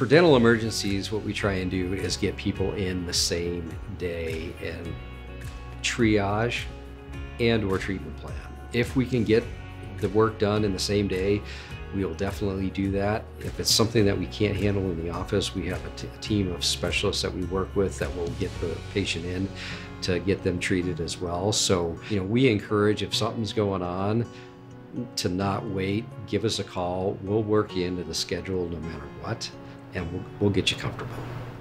For dental emergencies, what we try and do is get people in the same day and triage and or treatment plan. If we can get the work done in the same day, we will definitely do that. If it's something that we can't handle in the office, we have a team of specialists that we work with that will get the patient in to get them treated as well. So, we encourage, if something's going on, to not wait, give us a call. We'll work you into the schedule no matter what, and we'll get you comfortable.